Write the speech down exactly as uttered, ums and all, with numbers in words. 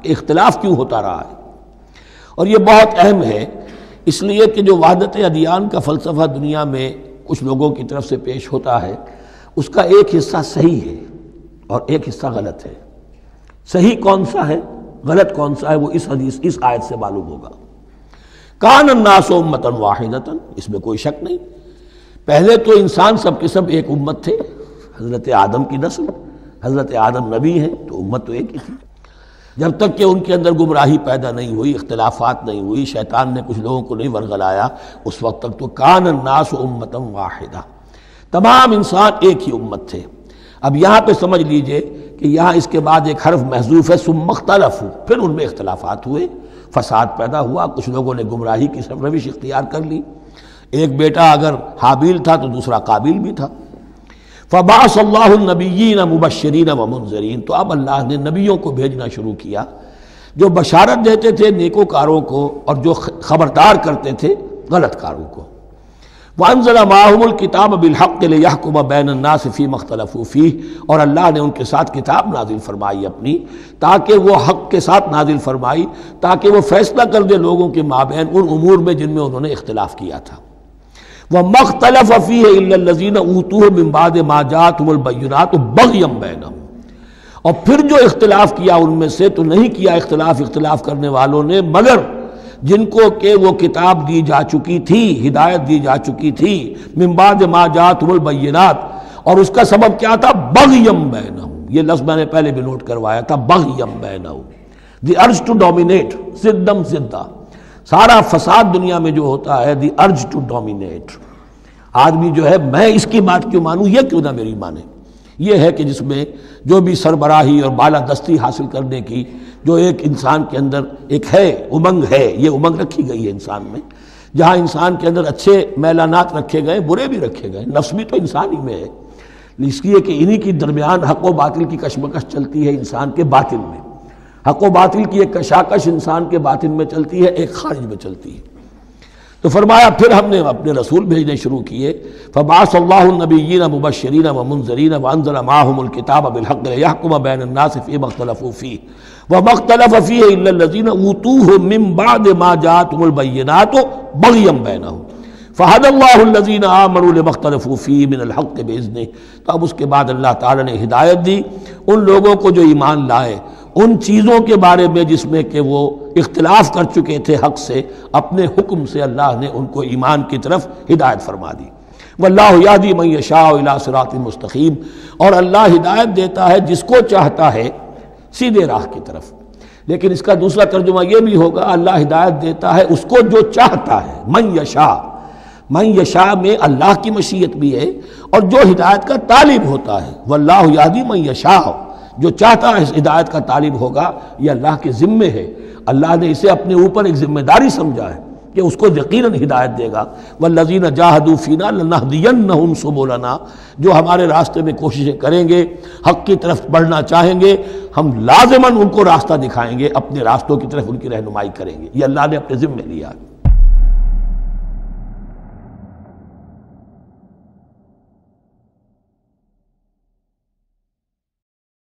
کہ اختلاف کیوں ہوتا رہا ہے۔ اور یہ بہت اہم ہے اس لیے کہ جو وحدت ادیان کا فلسفہ دنیا میں کچھ لوگوں کی طرف سے پیش ہوتا ہے، اس کا ایک حصہ صحیح ہے اور ایک حصہ غلط ہے۔ صحیح کون سا ہے، غلط کون سا ہے، وہ اس حدیث اس آیت سے معلوم ہوگا۔ کان الناس امۃ واحدۃ، اس میں کوئی شک نہیں، پہلے تو انسان سب کے سب ایک امت تھے، حضرت آدم کی نسل، حضرت آدم نبی ہیں تو امت تو ایک ہی تھی، جب تک کہ ان کے اندر گمراہی پیدا نہیں ہوئی، اختلافات نہیں ہوئی، شیطان نے کچھ لوگوں کو نہیں ورغلایا، اس وقت تک تو کان الناس امۃ واحدہ، تمام انسان ایک ہی امت تھے۔ اب یہاں پہ سمجھ لیجئے کہ یہاں اس کے بعد ایک حرف محذوف ہے، ثم اختلفوا، پھر ان میں اختلافات ہوئے، فساد پیدا ہوا، کچھ لوگوں نے گمراہی کی روش اختیار کر لی، ایک بیٹا اگر حابیل تھا تو دوسرا قابیل بھی تھا۔ فبعث اللہ النبیین مبشرین ومنذرین، تو اب اللہ نے نبیوں کو بھیجنا شروع کیا جو بشارت دیتے تھے نیکوکاروں کو اور جو خبردار کرتے تھے غلط کاروں کو۔ وانزل معهم الکتاب بالحق لیحکم بین الناس فیما اختلفوا فیہ، اور اللہ نے ان کے ساتھ کتاب نازل فرمائی اپنی، تاکہ وہ حق کے ساتھ نازل فرمائی، تاکہ وہ فیصلہ کر دے لوگوں کے مابین ان امور میں جن میں انہوں نے اختلاف کیا تھا۔ وَمَا اخْتَلَفَ فِيهِ إِلَّا الَّذِينَ أُوتُوهُ مِن بَعْدِ مَا جَاءَتْهُمُ الْبَيِّنَاتُ بَغْيًا بَيْنَهُمْ، اور پھر جو اختلاف کیا ان میں سے تو نہیں کیا اختلاف اختلاف کرنے والوں نے مگر جن کو کہ وہ کتاب دی جا چکی تھی، ہدایت دی جا چکی تھی، من بعد ما جاءتهم البینات، اور اس کا سبب کیا تھا، بغیم بینہم، یہ لفظ میں نے پہلے بھی نوٹ کروایا تھا، بغیم بینہم، دی ارج ٹو ڈومینیٹ، زدم زدہ، سارا فساد دنیا میں جو ہوتا ہے، دی ارج ٹو ڈومینیٹ، آدمی جو ہے میں اس کی بات کیوں مانوں، یہ کیوں نہ میری مانے، یہ ہے کہ جس میں جو بھی سربراہی اور بالادستی حاصل کرنے کی جو ایک انسان کے اندر ایک ہے امنگ ہے، یہ امنگ رکھی گئی ہے انسان میں، جہاں انسان کے اندر اچھے میلانات رکھے گئے، برے بھی رکھے گئے، نفس بھی تو انسان ہی میں ہے، اس لیے کہ انہی کی درمیان حق و باطل کی کشمکش چلتی ہے انسان کے باطن میں، حق و باطل کی ایک کشاکش انسان کے باطن میں چلتی ہے، ایک خارج میں چلتی ہے۔ تو فرمایا پھر ہم نے اپنے رسول بھیجنے شروع کیے، فبعث اللہ النبیین مبشرین ومنذرین وانزل معهم الکتاب بالحق لیحکم بین الناس فیما اختلفوا فیہ وما اختلف فیہ الا الذین اوتوہ من بعد ما جاءتهم البینات بغیا بینہم فہدی اللہ الذین آمنوا لما اختلفوا فیہ من الحق باذنہ۔ تو اب اس کے بعد اللہ تعالی نے ہدایت دی ان لوگوں کو جو ایمان لائے ان چیزوں کے بارے میں جس میں کہ وہ اختلاف کر چکے تھے حق سے، اپنے حکم سے اللہ نے ان کو ایمان کی طرف ہدایت فرما دی۔ واللہ یہدی من یشاء الی صراط مستقیم، اور اللہ ہدایت دیتا ہے جس کو چاہتا ہے سیدھے راہ کی طرف۔ لیکن اس کا دوسرا ترجمہ یہ بھی ہوگا اللہ ہدایت دیتا ہے اس کو جو چاہتا ہے، من یشاء، من یشاء میں اللہ کی مشیت بھی ہے اور جو ہدایت کا طالب ہوتا ہے، واللہ یہدی من یشاء، جو چاہتا ہے اس ہدایت کا طالب ہوگا، یہ اللہ کے ذمے ہے، اللہ نے اسے اپنے اوپر ایک ذمہ داری سمجھا ہے کہ اس کو یقیناً ہدایت دے گا۔ والذین جاہدوا فینا لنہدینہم سبلنا، جو ہمارے راستے میں کوششیں کریں گے، حق کی طرف بڑھنا چاہیں گے، ہم لازماً ان کو راستہ دکھائیں گے، اپنے راستوں کی طرف ان کی رہنمائی کریں گے، یہ اللہ نے اپنے ذمے لیا ہے۔